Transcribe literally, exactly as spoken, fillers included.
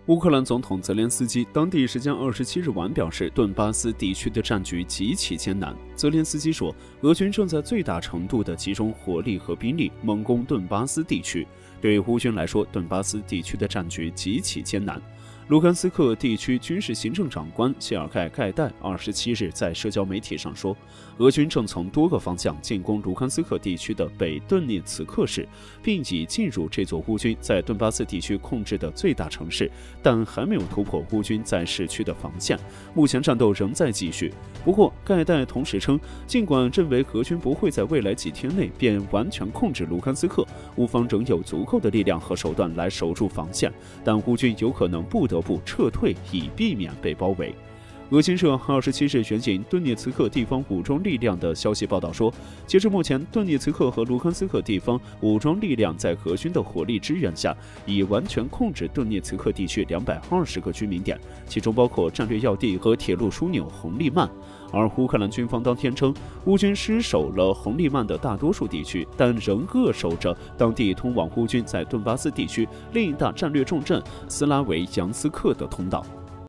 乌克兰总统泽连斯基当地时间二十七日晚表示，顿巴斯地区的战局极其艰难。泽连斯基说，俄军正在最大程度地集中火力和兵力猛攻顿巴斯地区。对乌军来说，顿巴斯地区的战局极其艰难。卢甘斯克地区军事行政长官谢尔盖·盖代二十七日在社交媒体上说，俄军正从多个方向进攻卢甘斯克地区的北顿涅茨克市，并已进入这座乌军在顿巴斯地区控制的最大城市，但还没有突破乌军在市区的防线。目前战斗仍在继续。不过，盖代同时称，尽管认为俄军不会在未来几天内便完全控制卢甘斯克，乌方仍有足够的力量和手段来守住防线，但乌军有可能不得不撤退，以避免被包围。俄新社二十七日援引顿涅茨克地方武装力量的消息报道说，截至目前，顿涅茨克和卢甘斯克地方武装力量在俄军的火力支援下，已完全控制顿涅茨克地区两百二十个居民点，其中包括战略要地和铁路枢纽红利曼。而乌克兰军方当天称，乌军失守了红利曼的大多数地区，但仍扼守着当地通往乌军在顿巴斯地区另一大战略重镇斯拉维扬斯克的通道。